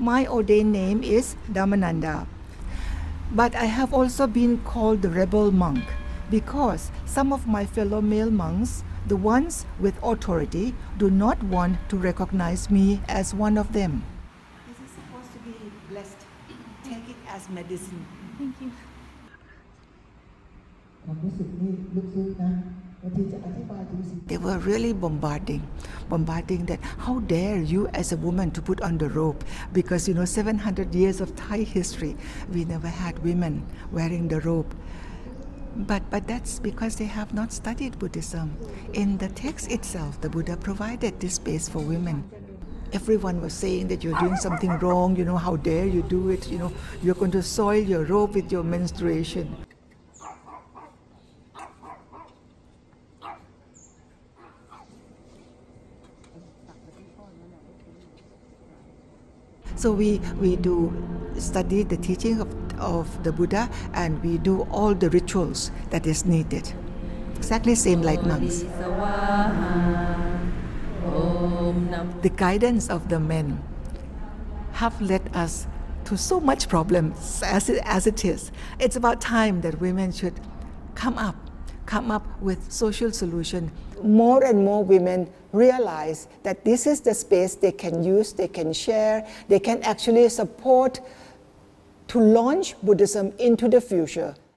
My ordained name is Dhammananda. But I have also been called the rebel monk because some of my fellow male monks, the ones with authority, do not want to recognize me as one of them. This is supposed to be blessed. Take it as medicine. Thank you. They were really bombarding that how dare you as a woman to put on the robe, because 700 years of Thai history we never had women wearing the robe. But that's because they have not studied Buddhism. In the text itself, the Buddha provided this space for women. Everyone was saying that you're doing something wrong, how dare you do it, you're going to soil your robe with your menstruation. So we do study the teaching of the Buddha, and we do all the rituals that is needed. Exactly same like monks. The guidance of the men have led us to so much problems as it is. It's about time that women should come up with social solution. More and more women realize that this is the space they can use, they can share, they can actually support to launch Buddhism into the future.